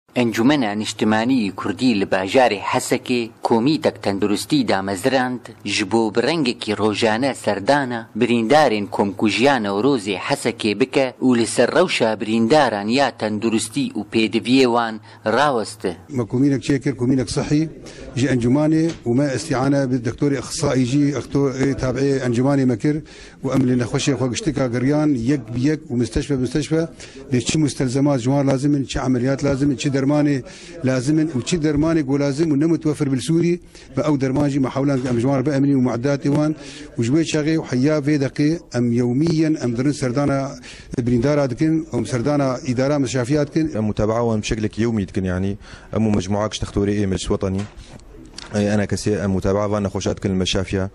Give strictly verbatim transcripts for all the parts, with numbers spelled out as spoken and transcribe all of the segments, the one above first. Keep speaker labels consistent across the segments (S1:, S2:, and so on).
S1: انجمن نیشتمانی کردی لباجار حسکی کمیتک تندرستی دامزراند جبو برنگکی روزانه سردانه بریندارین کمکوژیان و روزی حسکی بکه و لسر روشا برینداران یا تندرستی و پیدویوان راوسته.
S2: ما كومينك شاكر كومينك صحي جي انجماني وما استعانه بالدكتور اخصائي جي اختو تابعي انجماني مكر وامل نخوشي خو اشتكى قريان يك بيك ومستشفى بمستشفى لشي مستلزمات جوار لازم شي عمليات لازم شي درماني لازم وشي درماني ولازم ونم متوفر بالسوري او درمانجي محاولات ام جوار بامني ومعدات ايوان وجوي شاغي وحيا في دقي ام يوميا ام درن سردانا بريندارا دكن ام سردانا اداره مشافيات كن
S3: متابعه بشكل يومي دكن يعني امو مجموعات تختوري ايه مجلس وطني انا كسي متابعه فان خوشات كل المشافيه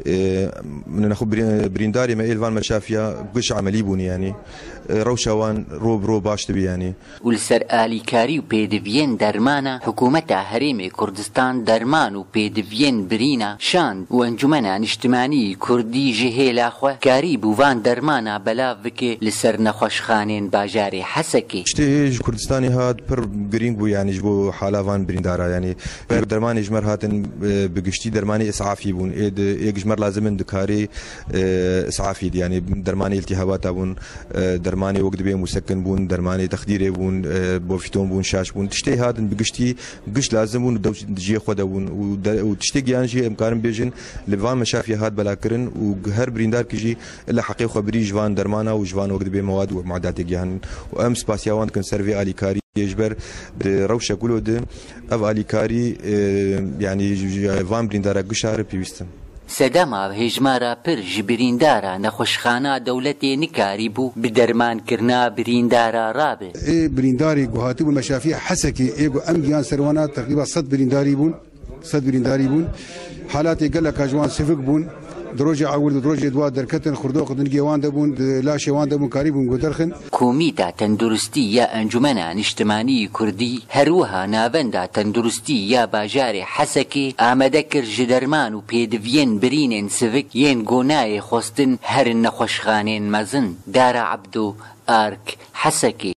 S3: من ناخذ برينداري ما الفان مشافيه قش عملي بوني يعني روشوان روب رو باش تبي يعني
S1: ولسر آلی کاری و پیدوین درمانا حکومت هرم کردستان درمان و پیدوین برینا شاند و انجمن اجتماعی کردی جهیل اخوا کاری بوان درمانا بلا وکه لسر نخوش خانین باجار حسکی
S3: شتي كردستاني هاد بر جرينج بو يعني جبو حالا فان بريندارا يعني بر درماني جمر هاتن بقشتي درماني اسعافي بون ايد يجمر لازم دكاري اسعافي يعني درماني التهابات بون درماني وقت بيه مسكن بون درماني تخديري بون بوفيتون بون شاش بون تشتي هادن بقشتي قش لازم بون دجي خدا بون وتشتي يعني جي امكان بيجن لفان مشافي هاد بلاكرن وهر بريندار كيجي الا حقيقه خبري جوان درمانا وجوان وقت بيه مواد ومعدات يعني وام سباسياوان كنسيرفي اليكاري يجبر روشه كله ده اف اليكاري يعني فان بريندار قشار بيوستن
S1: سدما هجمارا پر جبریندارا نخوشخانه دولتی نکاری بو بدرمان کرنا بریندارا رابه
S2: اي برينداري قهاتي والمشافيع حسكي ايغو امجيان سروانا تقريبا صد برينداري بون صد برينداري بون حالاتي قال لك اجوان سفك بون دروجي عول دروجي دوا دركتن خردوق دنجي وان دبون لاشي وان دبون كاريبون قدرخن
S1: كوميتا تندرستي يا انجمنا اجتماعي كردي هروها نافندا تندرستي يا باجاري حسكي امدكر جدرمان و بيدفين برينين سفك ين قوناي خوستن هرن نخوشخانين مزن دار عبدو ارك حسكي.